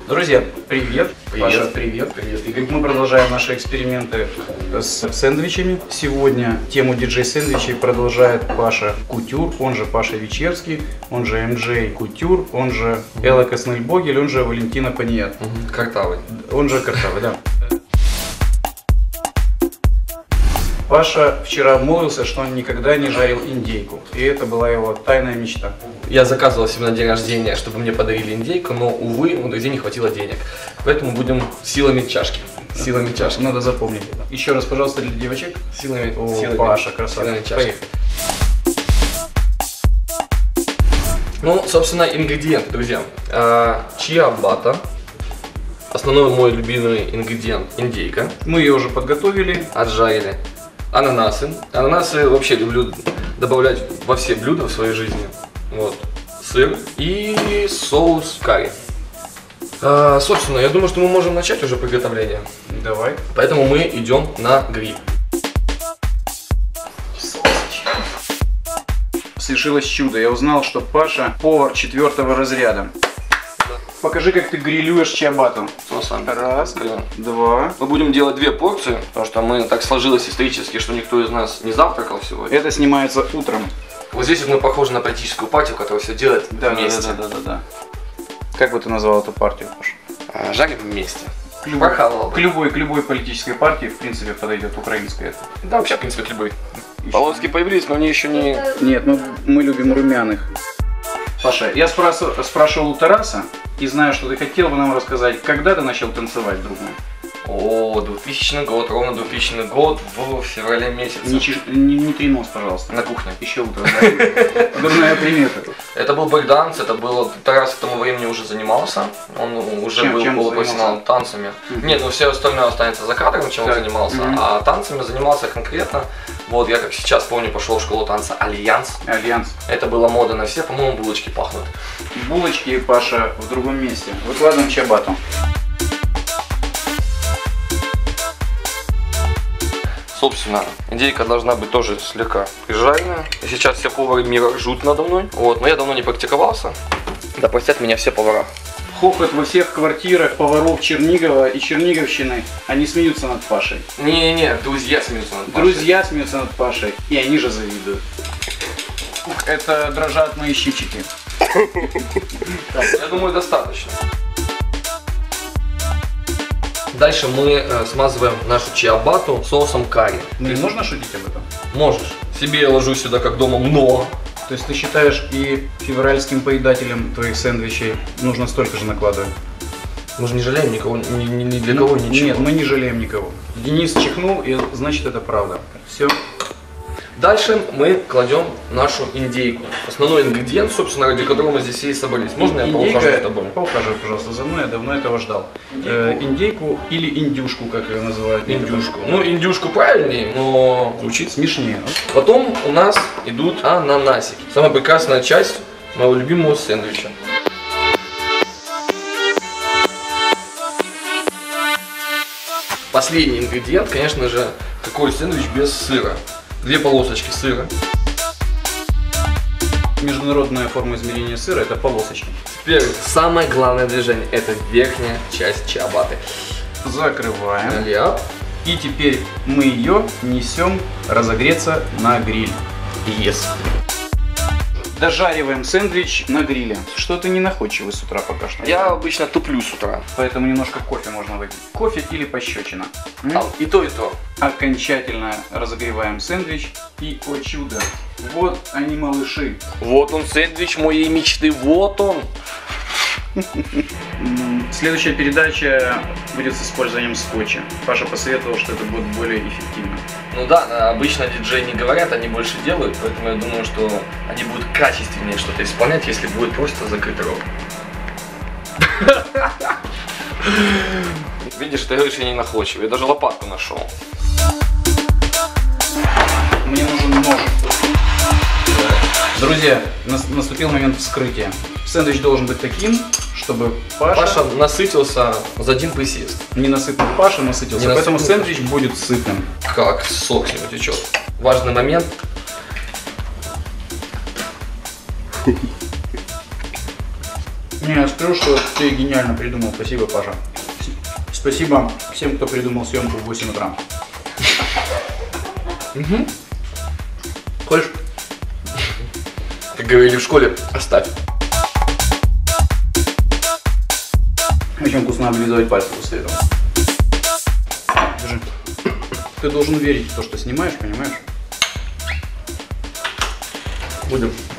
Друзья, привет! Привет. Паша, привет! Привет, Игорь. Мы продолжаем наши эксперименты с сэндвичами. Сегодня тему диджей-сэндвичей продолжает Паша Кутюр, он же Паша Вечерский, он же МJ Кутюр, он же Элла Коснельбогель, он же Валентина Паният. Картавый. Он же Картавый, да. Паша вчера обмолвился, что он никогда не жарил индейку, и это была его тайная мечта. Я заказывал себе на день рождения, чтобы мне подарили индейку, но, увы, у друзей не хватило денег. Поэтому будем силами чашки. Силами чашки. Надо запомнить. Еще раз, пожалуйста, для девочек. Силами, Паша, красавчик. Поехали. Ну, собственно, ингредиенты, друзья. Чиабатта. Основной мой любимый ингредиент – индейка. Мы ее уже подготовили. Отжарили. Ананасы. Ананасы вообще люблю добавлять во все блюда в своей жизни. Вот. Сыр и соус карри. Собственно, я думаю, что мы можем начать уже приготовление. Давай. Поэтому мы идем на гриль. Свершилось чудо. Я узнал, что Паша повар 4-го разряда. Покажи, как ты грилюешь чиабатту. Раз, два. Мы будем делать 2 порции, потому что так сложилось исторически, что никто из нас не завтракал сегодня. Это снимается утром. Вот здесь вот мы похожи на политическую партию, которая все делает вместе. Да. Как бы ты назвал эту партию, Паша? Жарим вместе. К любой политической партии, в принципе, подойдет украинская. Да, вообще, в принципе, к любой. Полоски появились, но они еще не... Нет, мы любим румяных. Паша, я спрашивал у Тараса, и знаю, что ты хотел бы нам рассказать, когда ты начал танцевать, друг мой? О, 2000 год, ровно 2000 год, в феврале месяце. Не тренос, пожалуйста. На кухне. Еще утро, да? Дурная примета. Это был брейк-данс, это было... Тарас к тому времени уже занимался, он уже был полупрофессионалом танцами. Нет, ну все остальное останется за кадром, чем он занимался, а танцами занимался конкретно. Вот, я как сейчас помню, пошел в школу танца Альянс. Это была мода на все, по-моему, булочки пахнут. Булочки, Паша, в другом месте. Выкладываем чиабатту. Собственно, индейка должна быть тоже слегка прижаренная. И сейчас все повары мира ржут надо мной. Вот, но я давно не практиковался. Да простят меня все повара. Хохот во всех квартирах поваров Чернигова и Черниговщины. Они смеются над Пашей. Не, друзья смеются над Пашей. Друзья смеются над Пашей, и они же завидуют. Это дрожат мои щипчики. Я думаю, достаточно. Дальше мы смазываем нашу чиабатту соусом карри. Не можно шутить об этом? Можешь. Себе я ложу сюда как дома много. То есть ты считаешь, и февральским поедателям твоих сэндвичей нужно столько же накладывать? Мы же не жалеем никого, ни для кого ничего. Нет, мы не жалеем никого. Денис чихнул, и значит это правда. Все. Дальше мы кладем нашу индейку. Основной ингредиент, собственно, ради которого мы здесь и собрались. Можно я поухажу с тобой? Поухаживай, пожалуйста, за мной, я давно этого ждал. Индейку или индюшку, как ее называют? Индюшку. Ну, индюшку правильнее, но звучит смешнее. Потом у нас идут ананасики. Самая прекрасная часть моего любимого сэндвича. Последний ингредиент, конечно же, какой сэндвич без сыра. 2 полосочки сыра. Международная форма измерения сыра — это полосочки. Теперь самое главное движение — это верхняя часть чиабатты. Закрываем. Ляп. И теперь мы ее несем разогреться на гриль. Yes. Дожариваем сэндвич на гриле. Что-то не находчивый с утра пока что. Я обычно туплю с утра. Поэтому немножко кофе можно выпить. Кофе или пощечина. И то, и то. Окончательно разогреваем сэндвич. И, о чудо, вот они, малыши. Вот он, сэндвич моей мечты. Вот он. Следующая передача будет с использованием скотча. Паша посоветовал, что это будет более эффективно. Ну да, обычно диджеи не говорят, они больше делают, поэтому я думаю, что они будут качественнее что-то исполнять, если будет просто закрыть рот. Видишь, ты говоришь, я не находчивый, я даже лопатку нашел. Мне нужен нож. Друзья, наступил момент вскрытия. Сэндвич должен быть таким, чтобы Паша насытился за один присест. Ненасытный Паша насытился, поэтому сэндвич будет сытным. Как сок с него течет. Важный момент. Не, я скажу, что ты гениально придумал. Спасибо, Паша. Спасибо всем, кто придумал съемку в 8 утра. Угу. Хочешь? Как говорили в школе, оставь. Очень вкусно облизывать пальцы после этого. Держи. Ты должен верить в то, что снимаешь, понимаешь? Будем.